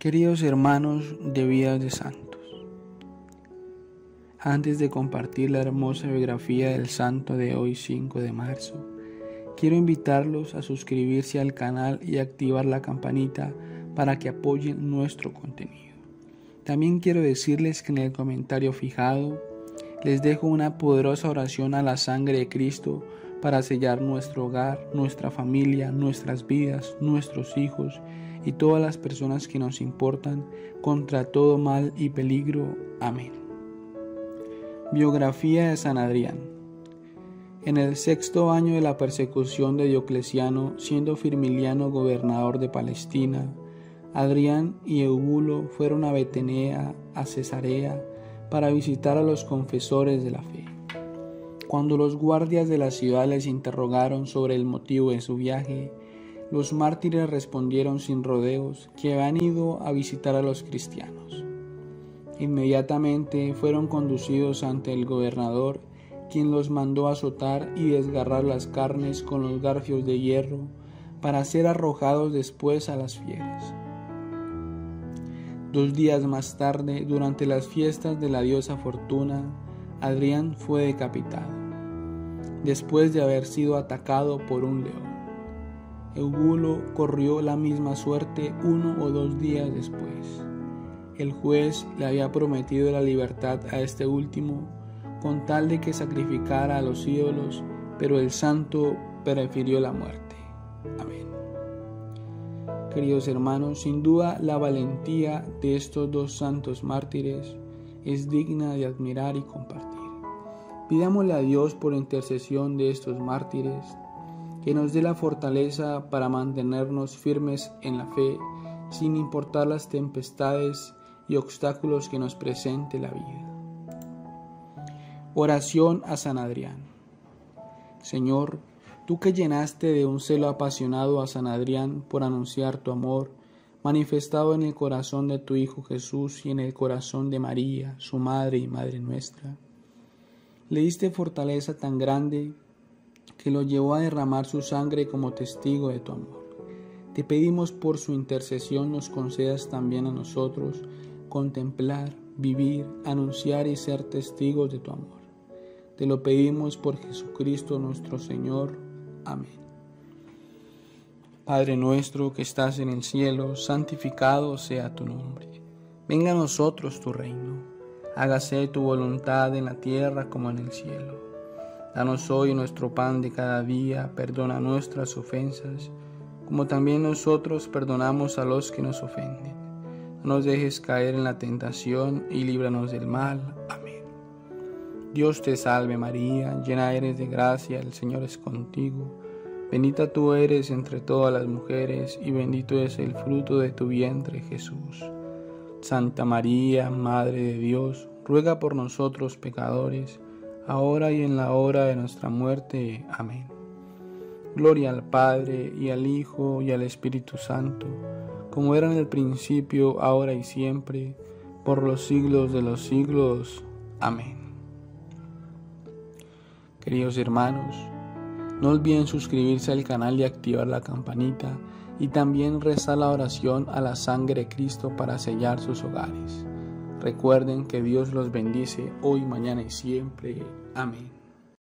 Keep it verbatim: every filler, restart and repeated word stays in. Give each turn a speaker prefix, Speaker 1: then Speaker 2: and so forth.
Speaker 1: Queridos hermanos de Vidas de Santos, antes de compartir la hermosa biografía del santo de hoy cinco de marzo, quiero invitarlos a suscribirse al canal y activar la campanita para que apoyen nuestro contenido. También quiero decirles que en el comentario fijado les dejo una poderosa oración a la sangre de Cristo para sellar nuestro hogar, nuestra familia, nuestras vidas, nuestros hijos y todas las personas que nos importan contra todo mal y peligro. Amén. Biografía de San Adrián. En el sexto año de la persecución de Diocleciano, siendo Firmiliano gobernador de Palestina, Adrián y Eubulo fueron a Betenea, a Cesarea, para visitar a los confesores de la fe. Cuando los guardias de la ciudad les interrogaron sobre el motivo de su viaje, los mártires respondieron sin rodeos que habían ido a visitar a los cristianos. Inmediatamente fueron conducidos ante el gobernador, quien los mandó azotar y desgarrar las carnes con los garfios de hierro para ser arrojados después a las fieras. Dos días más tarde, durante las fiestas de la diosa Fortuna, Adrián fue decapitado, después de haber sido atacado por un león. Eubulo corrió la misma suerte uno o dos días después. El juez le había prometido la libertad a este último con tal de que sacrificara a los ídolos, pero el santo prefirió la muerte. Amén. Queridos hermanos, sin duda la valentía de estos dos santos mártires es digna de admirar y compartir. Pidámosle a Dios por intercesión de estos mártires que nos dé la fortaleza para mantenernos firmes en la fe, sin importar las tempestades y obstáculos que nos presente la vida. Oración a San Adrián. Señor, tú que llenaste de un celo apasionado a San Adrián por anunciar tu amor, manifestado en el corazón de tu Hijo Jesús y en el corazón de María, su Madre y Madre nuestra, le diste fortaleza tan grande que lo llevó a derramar su sangre como testigo de tu amor. Te pedimos por su intercesión nos concedas también a nosotros contemplar, vivir, anunciar y ser testigos de tu amor. Te lo pedimos por Jesucristo nuestro Señor. Amén. Padre nuestro que estás en el cielo, santificado sea tu nombre. Venga a nosotros tu reino. Hágase tu voluntad en la tierra como en el cielo. Danos hoy nuestro pan de cada día, perdona nuestras ofensas, como también nosotros perdonamos a los que nos ofenden. No nos dejes caer en la tentación y líbranos del mal. Amén. Dios te salve María, llena eres de gracia, el Señor es contigo. Bendita tú eres entre todas las mujeres, y bendito es el fruto de tu vientre, Jesús. Santa María, Madre de Dios, ruega por nosotros pecadores, ahora y en la hora de nuestra muerte. Amén. Gloria al Padre, y al Hijo, y al Espíritu Santo, como era en el principio, ahora y siempre, por los siglos de los siglos. Amén. Queridos hermanos, no olviden suscribirse al canal y activar la campanita, y también rezar la oración a la sangre de Cristo para sellar sus hogares. Recuerden que Dios los bendice hoy, mañana y siempre. Amén.